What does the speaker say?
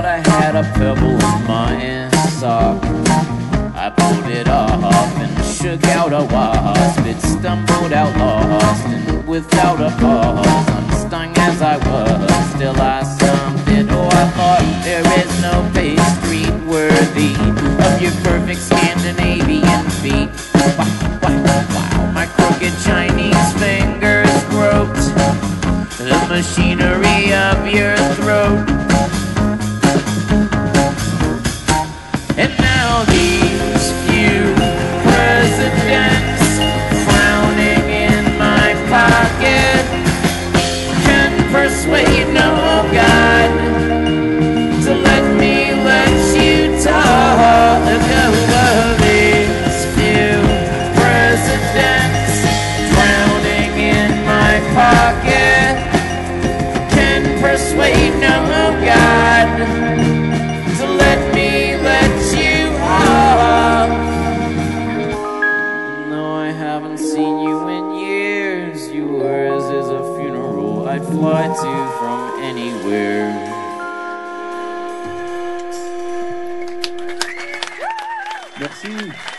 thought I had a pebble in my sock. I pulled it off and shook out a wasp. It stumbled out lost and without a pause, unstung as I was, still I summed it. Oh, I thought there is no pastry worthy of your perfect Scandinavian feet. Wow, my crooked Chinese fingers groped the machinery of your throat. And now these few presidents frowning in my pocket can persuade no God to let me let you talk. Over these few presidents drowning in my pocket can persuade no God to let me let you off. No, I haven't seen you in years. Yours is a funeral I'd fly to from anywhere. Merci.